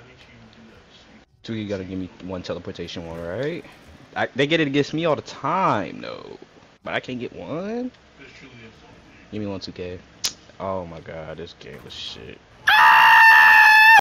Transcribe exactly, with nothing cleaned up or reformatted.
two K gotta give me one teleportation one, right? I, they get it against me all the time, though. But I can't get one? Give me one two K. Oh my god, this game was shit.